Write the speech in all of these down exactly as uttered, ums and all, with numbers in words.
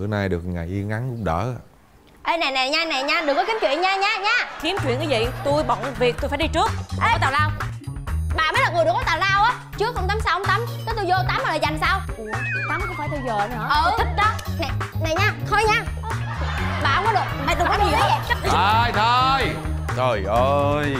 Bữa nay được ngày yên ngắn cũng đỡ. Ê nè nè nha nè nha, đừng có kiếm chuyện nha nha nha. Kiếm chuyện cái gì? Tôi bận việc, tôi phải đi trước. Ê, có tào lao. Bà mới là người đừng có tào lao á. Trước không tắm sao không tắm, cái tôi vô tắm mà là dành sao? Ủa, tắm không phải theo giờ nữa hả? Ừ. Tôi thích đó. Nè nè nha, thôi nha. Bà không có được, mày đừng có gì vậy. Thôi thôi. Trời ơi.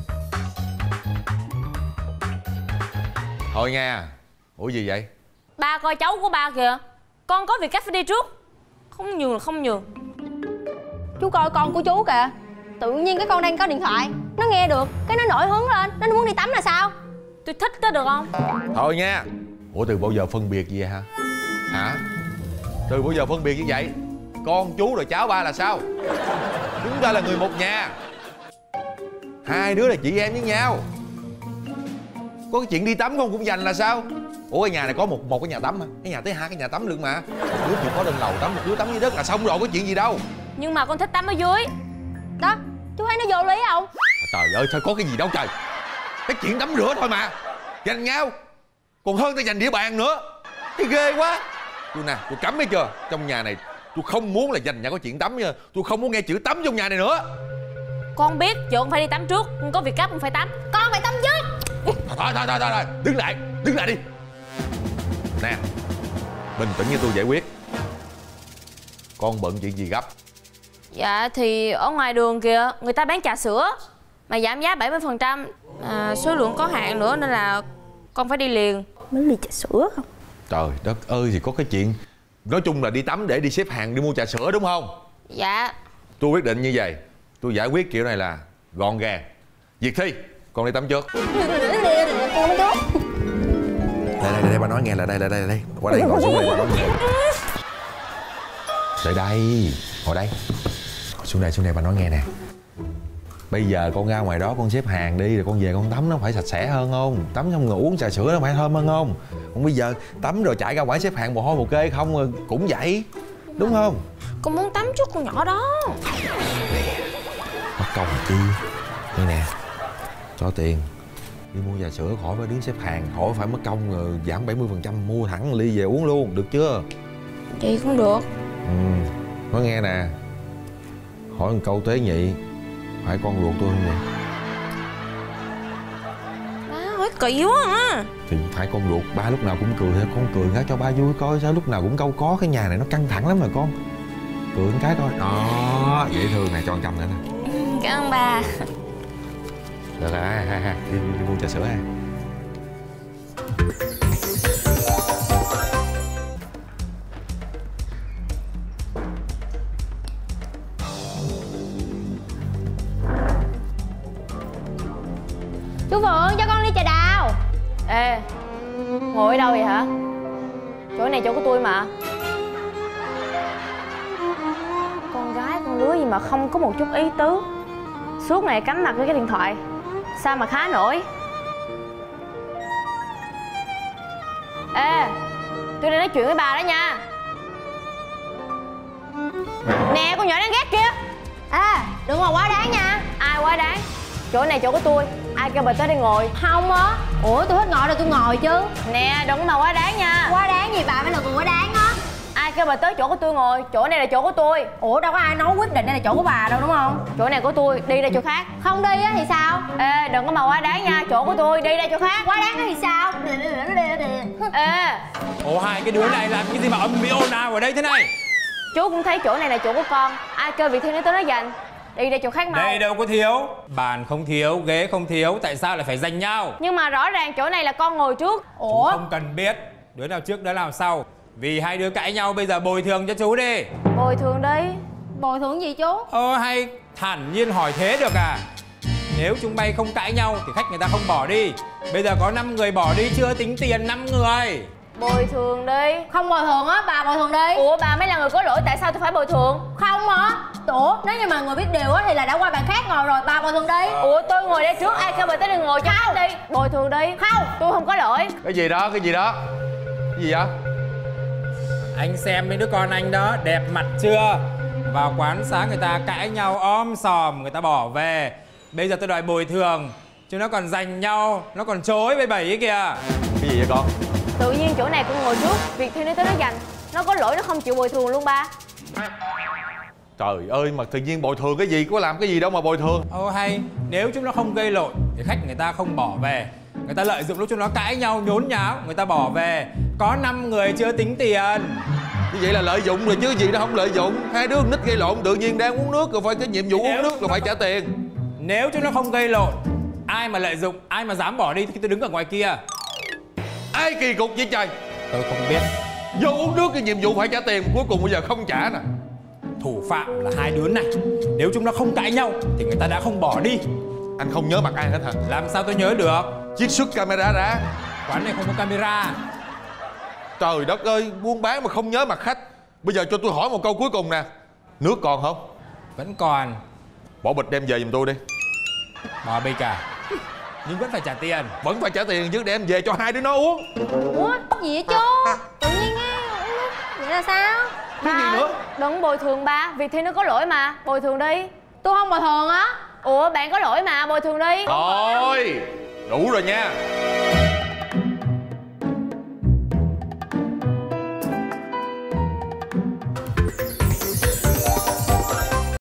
Thôi nha. Ủa gì vậy? Ba coi cháu của ba kìa. Con có việc cách phải đi trước. Không nhường là không nhường. Chú coi con của chú kìa. Tự nhiên cái con đang có điện thoại, nó nghe được, cái nó nổi hứng lên, nó muốn đi tắm là sao? Tôi thích đó được không? Thôi nha. Ủa từ bao giờ phân biệt gì vậy hả? Hả? Từ bao giờ phân biệt như vậy? Con chú rồi cháu ba là sao? Chúng ta là người một nhà. Hai đứa là chị em với nhau. Có cái chuyện đi tắm không cũng dành là sao? Ủa cái nhà này có một một cái nhà tắm hả? Cái nhà tới hai cái nhà tắm luôn mà. Một đứa chỉ có lên lầu tắm, một đứa tắm dưới đất là xong rồi, có chuyện gì đâu. Nhưng mà con thích tắm ở dưới. Đó, chú thấy nó vô lý không? Trời ơi sao có cái gì đâu trời. Cái chuyện tắm rửa thôi mà. Giành nhau. Còn hơn ta giành địa bàn nữa. Cái ghê quá. Tôi nè, tôi cấm thấy chưa? Trong nhà này tôi không muốn là giành nhau có chuyện tắm nha. Tôi không muốn nghe chữ tắm trong nhà này nữa. Con biết chỗ con phải đi tắm trước. Con có việc gấp con phải tắm. Con phải tắm trước. Thôi thôi thôi thôi thôi. Đứng lại, đứng lại đi. Nè, bình tĩnh như tôi giải quyết. Con bận chuyện gì gấp? Dạ thì ở ngoài đường kìa, người ta bán trà sữa mà giảm giá bảy mươi phần trăm, à, số lượng có hạn nữa nên là con phải đi liền. Mới ly trà sữa không? Trời đất ơi, thì có cái chuyện. Nói chung là đi tắm để đi xếp hàng đi mua trà sữa đúng không? Dạ. Tôi quyết định như vậy. Tôi giải quyết kiểu này là gọn gàng. Diệt Thi, con đi tắm trước. Đây đây đây, ba nói nghe là đây là đây là đây. Qua đây ngồi xuống đây ba nói nghe. Đây đây, ngồi đây. Ngồi xuống đây xuống đây ba nói nghe nè. Bây giờ con ra ngoài đó con xếp hàng đi rồi con về con tắm nó phải sạch sẽ hơn không? Tắm xong rồi uống trà sữa nó phải thơm hơn không? Còn bây giờ tắm rồi chạy ra ngoài xếp hàng mồ hôi một kê không cũng vậy. Đúng không? Con muốn tắm trước con nhỏ đó. Mất công chi. Đây nè, cho tiền đi mua trà sữa khỏi phải đứng xếp hàng, khỏi phải mất công rồi giảm bảy mươi phần trăm mua thẳng ly về uống luôn, được chưa? Vậy cũng được. Ừ, nói nghe nè. Hỏi một câu tế nhị, phải con ruột tôi không vậy? Má hỏi kỳ quá à. Thì phải con ruột, ba lúc nào cũng cười thôi, con cười cái cho ba vui coi sao lúc nào cũng câu có. Cái nhà này nó căng thẳng lắm rồi con. Cười một cái coi. Đó, dễ thương nè, cho con trăm nữa nè. Cảm ơn ba. Được rồi, ha, ha, ha. Đi, đi, đi mua trà sữa ha. Chú Phượng cho con ly trà đào. Ê, ngồi ở đâu vậy hả? Chỗ này chỗ của tôi mà. Con gái con lứa gì mà không có một chút ý tứ, suốt ngày cắm mặt với cái điện thoại, sao mà khá nổi. Ê, tôi đang nói chuyện với bà đó nha. Nè con nhỏ đáng ghét kia. À, đừng mà quá đáng nha. Ai quá đáng? Chỗ này chỗ của tôi, ai kêu bà tới đây ngồi? Không á. Ủa tôi thích ngồi rồi tôi ngồi chứ. Nè đừng có mà quá đáng nha. Quá đáng gì, bà mới là người quá đáng á. Ai kêu bà tới chỗ của tôi ngồi? Chỗ này là chỗ của tôi. Ủa đâu có ai nói quyết định đây là chỗ của bà đâu đúng không? Chỗ này của tôi, đi ra chỗ khác. Không đi á thì sao? Ê đừng có mà quá đáng nha, chỗ của tôi, đi ra chỗ khác. Quá đáng thì sao? Ê, Ồ hai cái đứa này làm cái gì mà âm mỹ ồn ào ở đây thế này? chú cũng thấy chỗ này là chỗ của con. Ai kêu việc thi nói tới nói dành. Đi ra chỗ khác mau. Đây đâu có thiếu. Bàn không thiếu, ghế không thiếu, tại sao lại phải giành nhau? Nhưng mà rõ ràng chỗ này là con ngồi trước. Chú không cần biết đứa nào trước đứa nào sau. Vì hai đứa cãi nhau bây giờ bồi thường cho chú đi. Bồi thường đi. Bồi thường gì chú? Ờ hay thản nhiên hỏi thế được à? Nếu chúng bay không cãi nhau thì khách người ta không bỏ đi. Bây giờ có năm người bỏ đi chưa tính tiền năm người. Bồi thường đi. Không bồi thường á, bà bồi thường đi. Ủa bà mới là người có lỗi, tại sao tôi phải bồi thường? Không á. Ủa nếu như mà người biết điều á thì là đã qua bàn khác ngồi rồi, bà bồi thường đi. Ủa tôi ngồi đây trước, ai kêu bà tới đây ngồi cho khách đi. Bồi thường đi. Không, tôi không có lỗi. Cái gì đó, cái gì đó? Cái gì vậy? Anh xem mấy đứa con anh đó đẹp mặt chưa? Vào quán sáng người ta cãi nhau om sòm, người ta bỏ về. Bây giờ tôi đòi bồi thường, chứ nó còn giành nhau, nó còn chối với bảy ấy kìa. Cái gì vậy con? Tự nhiên chỗ này con ngồi trước, việc thi nói tới nói dành. Nó có lỗi nó không chịu bồi thường luôn ba. Trời ơi, mà tự nhiên bồi thường cái gì, có làm cái gì đâu mà bồi thường. Ô hay, nếu chúng nó không gây lỗi thì khách người ta không bỏ về. Người ta lợi dụng lúc chúng nó cãi nhau nhốn nháo, người ta bỏ về. Có năm người chưa tính tiền. Như vậy là lợi dụng rồi chứ gì đó không lợi dụng. Hai đứa nít gây lộn tự nhiên đang uống nước rồi phải cái nhiệm vụ uống nước rồi phải trả tiền. Nếu chúng nó không gây lộn, ai mà lợi dụng, ai mà dám bỏ đi thì tôi đứng ở ngoài kia. Ai kỳ cục vậy trời. Tôi không biết. Vô uống nước cái nhiệm vụ phải trả tiền, cuối cùng bây giờ không trả nè. Thủ phạm là hai đứa này. Nếu chúng nó không cãi nhau thì người ta đã không bỏ đi. Anh không nhớ mặt ai hết hả? Làm sao tôi nhớ được? Chiết xuất camera ra. Quán này không có camera. Trời đất ơi, buôn bán mà không nhớ mặt khách. Bây giờ cho tôi hỏi một câu cuối cùng nè. Nước còn không? Vẫn còn. Bỏ bịch đem về giùm tôi đi. Bỏ bịch à? Nhưng vẫn phải trả tiền. Vẫn phải trả tiền chứ, đem về cho hai đứa nó uống. Ủa gì vậy chú? Tự nhiên nghe uống nước vậy là sao? Cái gì nữa? Đừng bồi thường ba, việc thi nó có lỗi mà. Bồi thường đi. Tôi không bồi thường á. Ủa bạn có lỗi mà, bồi thường đi. Thôi, đủ rồi nha.